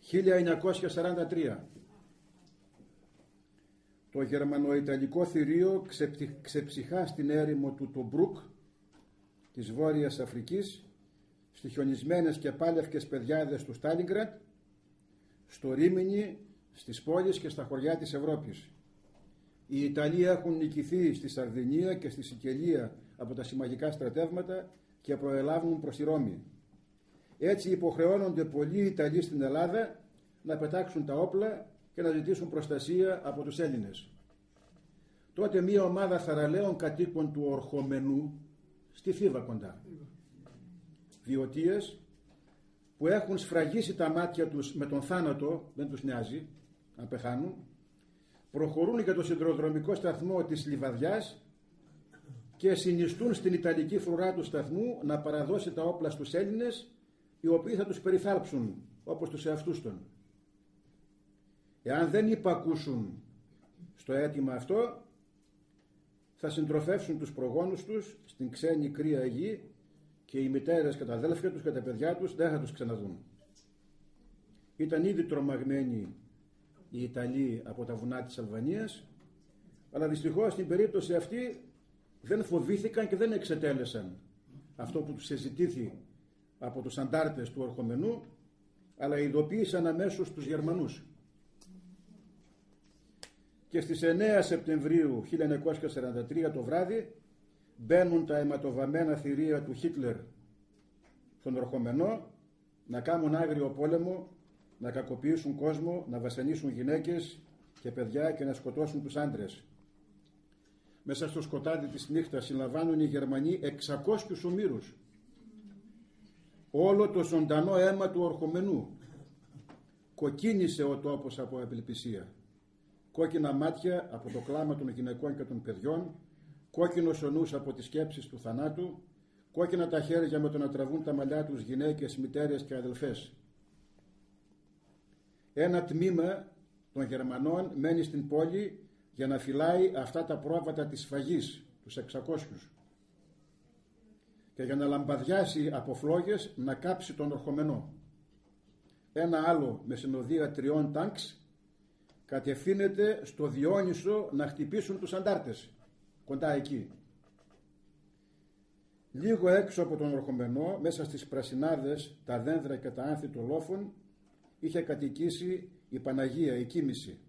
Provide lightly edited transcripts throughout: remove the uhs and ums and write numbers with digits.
1943. Το γερμανοϊταλικό θηρίο ξεψυχά στην έρημο του Τομπρούκ της Βόρειας Αφρικής, στις χιονισμένες και πάλευκες πεδιάδες του Στάλινγκραντ, στο Ρίμινι, στις πόλεις και στα χωριά της Ευρώπης. Οι Ιταλοί έχουν νικηθεί στη Σαρδινία και στη Σικελία από τα συμμαχικά στρατεύματα και προελάβουν προς τη Ρώμη. Έτσι υποχρεώνονται πολλοί Ιταλοί στην Ελλάδα να πετάξουν τα όπλα και να ζητήσουν προστασία από τους Έλληνες. Τότε μία ομάδα θαραλέων κατοίκων του Ορχομενού, στη Θήβα κοντά, βιωτίες που έχουν σφραγίσει τα μάτια τους με τον θάνατο, δεν τους νοιάζει αν πεθάνουν, προχωρούν για το σιδηροδρομικό σταθμό της Λιβαδιάς και συνιστούν στην Ιταλική φρουρά του σταθμού να παραδώσει τα όπλα στους Έλληνες, οι οποίοι θα τους περιθάλψουν όπως τους εαυτούς των. Εάν δεν υπακούσουν στο αίτημα αυτό, θα συντροφεύσουν τους προγόνους τους στην ξένη κρύα γη και οι μητέρες και τα αδέλφια τους και τα παιδιά τους δεν θα τους ξαναδούν. Ήταν ήδη τρομαγμένοι οι Ιταλοί από τα βουνά της Αλβανίας, αλλά δυστυχώς στην περίπτωση αυτή δεν φοβήθηκαν και δεν εξετέλεσαν αυτό που τους εζητήθη από τους αντάρτες του Ορχομενού, αλλά ειδοποίησαν αμέσως τους Γερμανούς. Και στις 9 Σεπτεμβρίου 1943 το βράδυ μπαίνουν τα αιματοβαμμένα θηρία του Χίτλερ στον Ορχομενό να κάνουν άγριο πόλεμο, να κακοποιήσουν κόσμο, να βασανίσουν γυναίκες και παιδιά και να σκοτώσουν τους άντρες. Μέσα στο σκοτάδι της νύχτας συλλαμβάνουν οι Γερμανοί 600 ομήρους. Όλο το ζωντανό αίμα του Ορχομενού. Κοκκίνησε ο τόπος από απελπισία. Κόκκινα μάτια από το κλάμα των γυναικών και των παιδιών, κόκκινος ο νους από τις σκέψεις του θανάτου, κόκκινα τα χέρια με το να τραβούν τα μαλλιά τους γυναίκες, μητέρες και αδελφές. Ένα τμήμα των Γερμανών μένει στην πόλη για να φυλάει αυτά τα πρόβατα της σφαγής, τους 600, και για να λαμπαδιάσει από φλόγες να κάψει τον Ορχομενό. Ένα άλλο με συνοδεία 3 τάγκς κατευθύνεται στο Διόνυσο να χτυπήσουν τους αντάρτες κοντά εκεί. Λίγο έξω από τον Ορχομενό, μέσα στις πρασινάδες, τα δένδρα και τα άνθη των λόφων, είχε κατοικήσει η Παναγία, η Κοίμηση.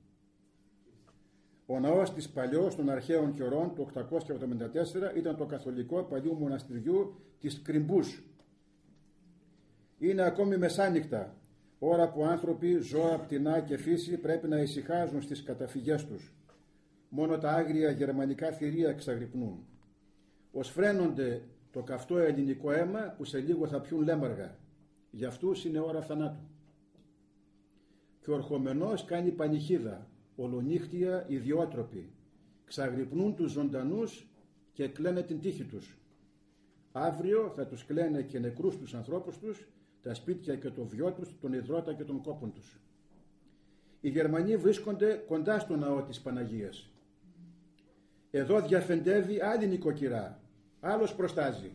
Ο ναός της παλιός των αρχαίων καιρών του 874 ήταν το καθολικό παλιού μοναστηριού της Κρυμπούς. Είναι ακόμη μεσάνυχτα, ώρα που άνθρωποι, ζώα, πτηνά και φύση πρέπει να ησυχάζουν στις καταφυγές τους. Μόνο τα άγρια γερμανικά θηρία εξαγρυπνούν. Ως φρένονται το καυτό ελληνικό αίμα που σε λίγο θα πιούν λέμαργα. Για αυτούς είναι ώρα θανάτου. Και ο Ορχομενός κάνει πανηχίδα, ολονύχτια ιδιότροποι. Ξαγρυπνούν τους ζωντανούς και κλαίνε την τύχη τους. Αύριο θα τους κλαίνε και νεκρούς τους ανθρώπους τους, τα σπίτια και το βιό τους, τον υδρότα και τον κόπον τους. Οι Γερμανοί βρίσκονται κοντά στο ναό της Παναγίας. Εδώ διαφεντεύει άλλη νοικοκυρά, άλλος προστάζει.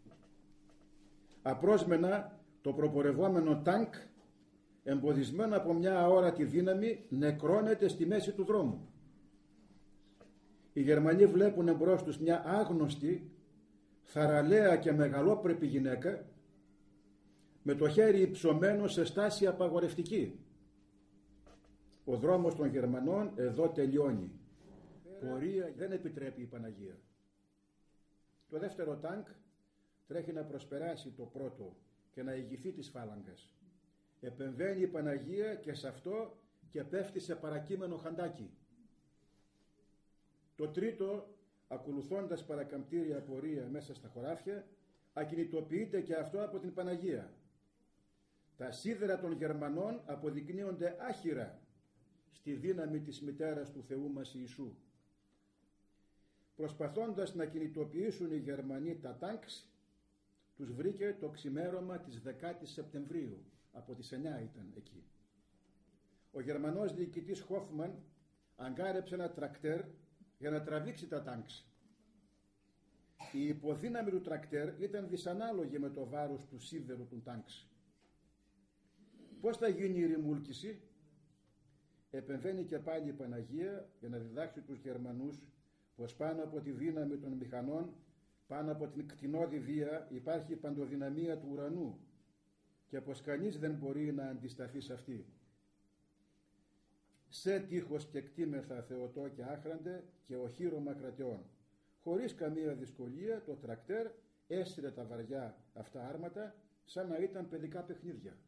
Απρόσμενα το προπορευόμενο τάγκ, εμποδισμένο από μια αόρατη δύναμη, νεκρώνεται στη μέση του δρόμου. Οι Γερμανοί βλέπουν εμπρός τους μια άγνωστη, θαραλέα και μεγαλόπρεπη γυναίκα με το χέρι υψωμένο σε στάση απαγορευτική. Ο δρόμος των Γερμανών εδώ τελειώνει. Πορεία δεν επιτρέπει η Παναγία. Το δεύτερο τάγκ τρέχει να προσπεράσει το πρώτο και να ηγηθεί της φάλαγγας. Επεμβαίνει η Παναγία και σε αυτό και πέφτει σε παρακείμενο χαντάκι. Το τρίτο, ακολουθώντας παρακαμπτήρια πορεία μέσα στα χωράφια, ακινητοποιείται και αυτό από την Παναγία. Τα σίδερα των Γερμανών αποδεικνύονται άχυρα στη δύναμη της μητέρας του Θεού μας Ιησού. Προσπαθώντας να κινητοποιήσουν οι Γερμανοί τα τάγκς, τους βρήκε το ξημέρωμα της 10ης Σεπτεμβρίου, από τις 9 ήταν εκεί. Ο Γερμανός διοικητής Χόφμαν αγκάρεψε ένα τρακτέρ για να τραβήξει τα τάγκς. Η υποδύναμη του τρακτέρ ήταν δυσανάλογη με το βάρος του σίδερου του τάγκς. Πώς θα γίνει η ρημούλκηση? Επεμβαίνει και πάλι η Παναγία για να διδάξει τους Γερμανούς πως πάνω από τη δύναμη των μηχανών, πάνω από την κτηνώδη βία υπάρχει η παντοδυναμία του ουρανού και πως κανείς δεν μπορεί να αντισταθεί σε αυτή. Σε τείχος και κτήμεθα Θεοτό και άχραντε και οχύρωμα κρατεών. Χωρίς καμία δυσκολία το τρακτέρ έσυρε τα βαριά αυτά άρματα σαν να ήταν παιδικά παιχνίδια.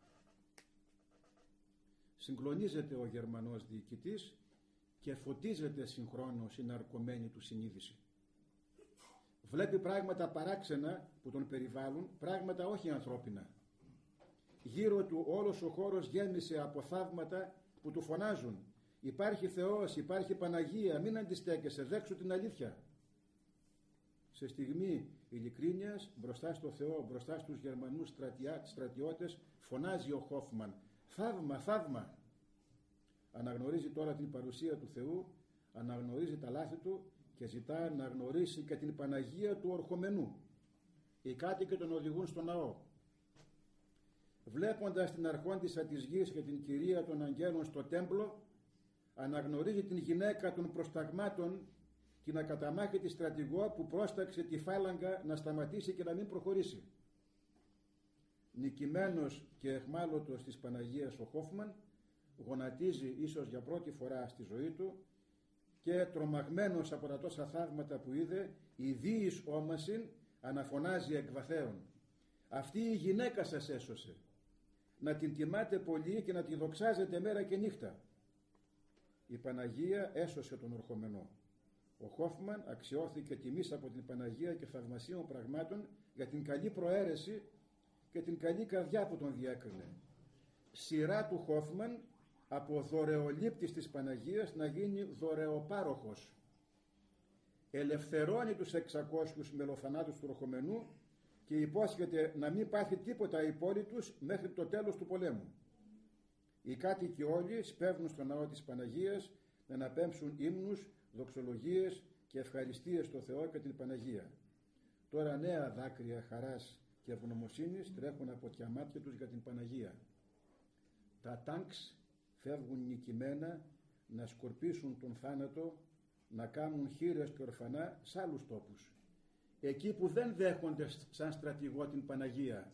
Συγκλονίζεται ο Γερμανός διοικητής και φωτίζεται συγχρόνως η ναρκωμένη του συνείδηση. Βλέπει πράγματα παράξενα που τον περιβάλλουν, πράγματα όχι ανθρώπινα. Γύρω του όλος ο χώρος γέμισε από θαύματα που του φωνάζουν: υπάρχει Θεός, υπάρχει Παναγία, μην αντιστέκεσαι, δέξου την αλήθεια. Σε στιγμή ειλικρίνειας μπροστά στο Θεό, μπροστά στους Γερμανούς στρατιώτες, φωνάζει ο Χόφμαν: θαύμα, θαύμα. Αναγνωρίζει τώρα την παρουσία του Θεού, αναγνωρίζει τα λάθη του και ζητά να γνωρίσει και την Παναγία του ορχομενού. Οι κάτοικοι τον οδηγούν στο ναό. Βλέποντας την αρχόντισσα της γης και την κυρία των αγγέλων στο τέμπλο, αναγνωρίζει την γυναίκα των προσταγμάτων, την ακαταμάχητη στρατηγό που πρόσταξε τη φάλαγγα να σταματήσει και να μην προχωρήσει. Νικημένος και εχμάλωτος της Παναγίας ο Χόφμαν γονατίζει ίσως για πρώτη φορά στη ζωή του και τρομαγμένος από τα τόσα θαύματα που είδε, η δίης όμασιν αναφωνάζει εκ βαθέων: αυτή η γυναίκα σας έσωσε, να την τιμάτε πολύ και να τη δοξάζετε μέρα και νύχτα. Η Παναγία έσωσε τον ορχομενό. Ο Χόφμαν αξιώθηκε τιμής από την Παναγία και θαυμασίων πραγμάτων για την καλή προαίρεση και την καλή καρδιά που τον διέκρινε. Σειρά του Χόφμαν από δωρεολήπτης της Παναγίας να γίνει δωρεοπάροχος. Ελευθερώνει τους 600 μελοθανάτους του ορχομενού και υπόσχεται να μην πάθει τίποτα υπόλοιπους μέχρι το τέλος του πολέμου. Οι κάτοικοι όλοι σπέβνουν στο ναό της Παναγίας να αναπέμψουν ύμνους, δοξολογίες και ευχαριστίες στο Θεό και την Παναγία. Τώρα νέα δάκρυα χαράς και ευγνωμοσύνης τρέχουν από τα μάτια τους για την Παναγία. Τα τάγκς φεύγουν νικημένα να σκορπίσουν τον θάνατο, να κάνουν χήρες και ορφανά σε άλλους τόπους, εκεί που δεν δέχονται σαν στρατηγό την Παναγία.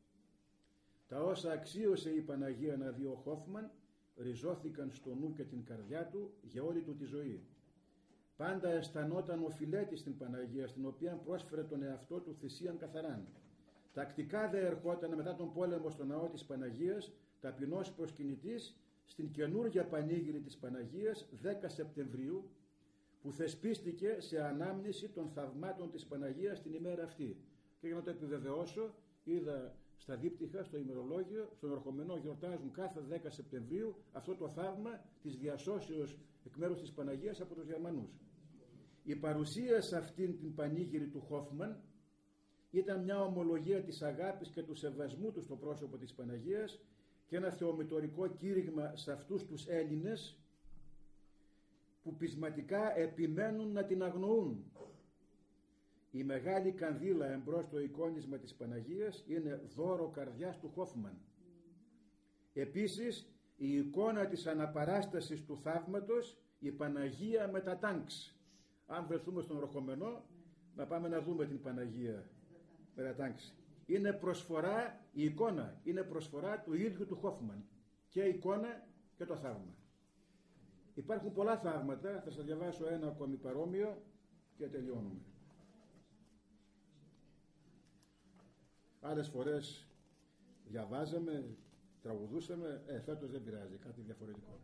Τα όσα αξίωσε η Παναγία να δει ο Χόφμαν ριζώθηκαν στο νου και την καρδιά του για όλη του τη ζωή. Πάντα αισθανόταν οφειλέτη στην Παναγία, στην οποία πρόσφερε τον εαυτό του θυσίαν καθαράν. Τακτικά δε ερχόταν μετά τον πόλεμο στο ναό της Παναγίας, ταπεινός προσκυνητής, στην καινούργια πανήγυρη της Παναγίας 10 Σεπτεμβρίου, που θεσπίστηκε σε ανάμνηση των θαυμάτων της Παναγίας την ημέρα αυτή. Και για να το επιβεβαιώσω, είδα στα δίπτυχα, στο ημερολόγιο, στον ορχομενό γιορτάζουν κάθε 10 Σεπτεμβρίου αυτό το θαύμα της διασώσεως εκ μέρους της Παναγίας από τους Γερμανούς. Η παρουσία σε αυτήν την πανήγυρη του Χόφμαν ήταν μια ομολογία της αγάπης και του σεβασμού του στο πρόσωπο της Παναγίας και ένα θεομητορικό κήρυγμα σε αυτούς τους Έλληνες που πεισματικά επιμένουν να την αγνοούν. Η μεγάλη κανδύλα εμπρός στο εικόνισμα της Παναγίας είναι δώρο καρδιάς του Χόφμαν. Επίσης η εικόνα της αναπαράστασης του θαύματος, η Παναγία με τα τάγκς. Αν βρεθούμε στον ορχομενό να πάμε να δούμε την Παναγία με τα τάγκς. Είναι προσφορά, η εικόνα είναι προσφορά του ίδιου του Χόφμαν, και η εικόνα και το θαύμα. Υπάρχουν πολλά θαύματα, θα σας διαβάσω ένα ακόμη παρόμοιο και τελειώνουμε. Άλλες φορές διαβάζαμε, τραγουδούσαμε, φέτος δεν πειράζει, κάτι διαφορετικό.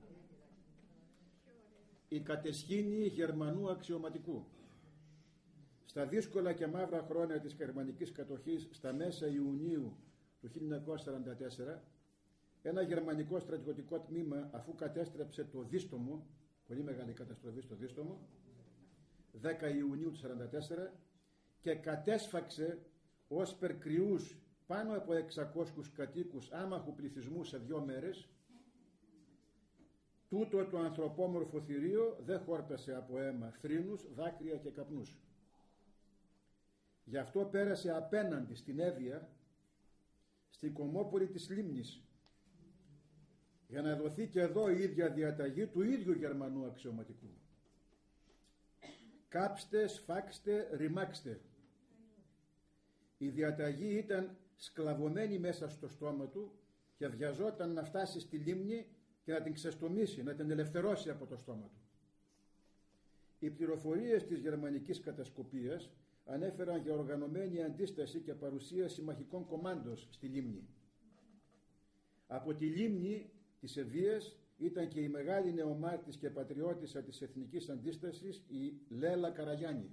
Η κατεσχήνη Γερμανού αξιωματικού. Στα δύσκολα και μαύρα χρόνια της γερμανικής κατοχής στα μέσα Ιουνίου του 1944, ένα γερμανικό στρατιωτικό τμήμα, αφού κατέστρεψε το Δίστομο, πολύ μεγάλη καταστροφή στο Δίστομο, 10 Ιουνίου του 1944, και κατέσφαξε ως περκριούς πάνω από 600 κατοίκους άμαχου πληθυσμού σε 2 μέρες, τούτο το ανθρωπόμορφο θηρίο δεν χόρτασε από αίμα, θρήνους, δάκρυα και καπνούς. Γι' αυτό πέρασε απέναντι στην Εύβοια, στην κομμόπολη της Λίμνης, για να δοθεί και εδώ η ίδια διαταγή του ίδιου Γερμανού αξιωματικού. Κάψτε, σφάξτε, ρημάξτε. Η διαταγή ήταν σκλαβωμένη μέσα στο στόμα του και βιαζόταν να φτάσει στη λίμνη και να την ξεστομίσει, να την ελευθερώσει από το στόμα του. Οι πληροφορίες της γερμανικής κατασκοπίας ανέφεραν για οργανωμένη αντίσταση και παρουσία συμμαχικών κομμάντος στη λίμνη. Από τη λίμνη της Ευβοίας ήταν και η μεγάλη νεομάρτης και πατριώτισσα της εθνικής αντίστασης, η Λέλα Καραγιάννη.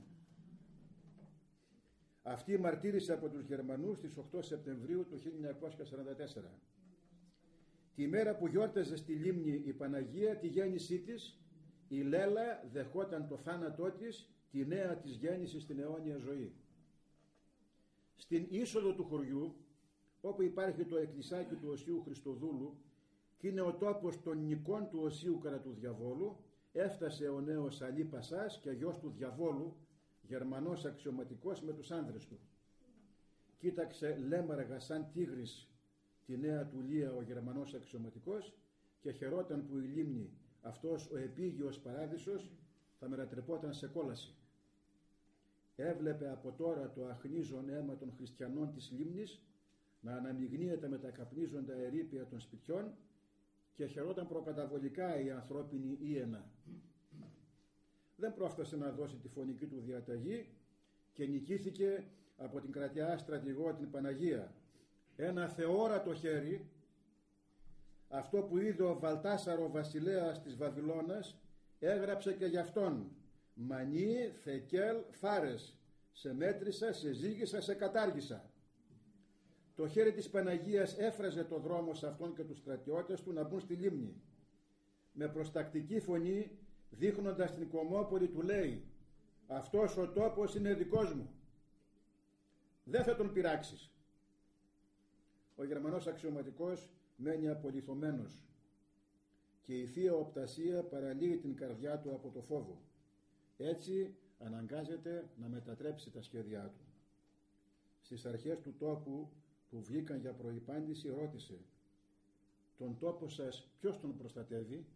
Αυτή μαρτύρησε από τους Γερμανούς στις 8 Σεπτεμβρίου του 1944. Τη μέρα που γιόρταζε στη λίμνη η Παναγία τη γέννησή της, η Λέλα δεχόταν το θάνατό της, τη νέα της γέννηση στην αιώνια ζωή. Στην είσοδο του χωριού, όπου υπάρχει το εκκλησάκι του Οσίου Χριστοδούλου και είναι ο τόπος των νικών του Οσίου κατά του Διαβόλου, έφτασε ο νέος Αλή Πασάς και γιος του Διαβόλου, Γερμανός αξιωματικός, με τους άνδρες του. Κοίταξε λέμαργα σαν τίγρης τη νέα του Λία ο Γερμανός αξιωματικός και χαιρόταν που η λίμνη, αυτός ο επίγειος παράδεισος, θα μετατρεπόταν σε κόλαση. Έβλεπε από τώρα το αχνίζον αίμα των χριστιανών της λίμνης να αναμειγνύεται με τα καπνίζοντα ερείπια των σπιτιών και χαιρόταν προκαταβολικά η ανθρώπινη ήενα. Δεν πρόφτασε να δώσει τη φωνική του διαταγή και νικήθηκε από την κρατιά στρατηγό την Παναγία. Ένα θεόρατο χέρι, αυτό που είδε ο Βαλτάσαρο βασιλέας της Βαβυλώνας, έγραψε και γι' αυτόν: «Μανί, Θεκέλ, Φάρες, σε μέτρησα, σε ζήγησα, σε κατάργησα». Το χέρι της Παναγίας έφραζε το δρόμο σε αυτόν και τους στρατιώτες του να μπουν στη λίμνη. Με προστακτική φωνή, δείχνοντας την Κομμόπολη, του λέει: «Αυτός ο τόπος είναι δικός μου, δεν θα τον πειράξεις». Ο Γερμανός αξιωματικός μένει απολιθωμένος και η θεία οπτασία παραλύει την καρδιά του από το φόβο. Έτσι αναγκάζεται να μετατρέψει τα σχέδιά του. Στις αρχές του τόπου που βγήκαν για προϋπάντηση ρώτησε: «Τον τόπο σας ποιος τον προστατεύει?»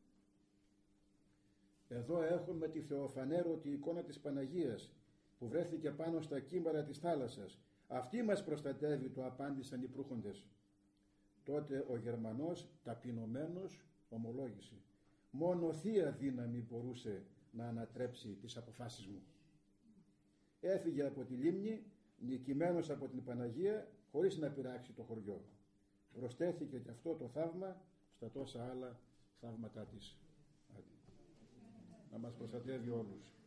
«Εδώ έχουμε τη θεοφανέρωτη εικόνα της Παναγίας που βρέθηκε πάνω στα κύμβαρα της θάλασσας. Αυτή μας προστατεύει», το απάντησαν οι προύχοντες. Τότε ο Γερμανός ταπεινωμένος ομολόγησε: «Μόνο θεία δύναμη μπορούσε να ανατρέψει τις αποφάσεις μου». Έφυγε από τη λίμνη, νικημένος από την Παναγία, χωρίς να πειράξει το χωριό. Προσθέθηκε και αυτό το θαύμα στα τόσα άλλα θαύματά της. Να μας προστατεύει όλους.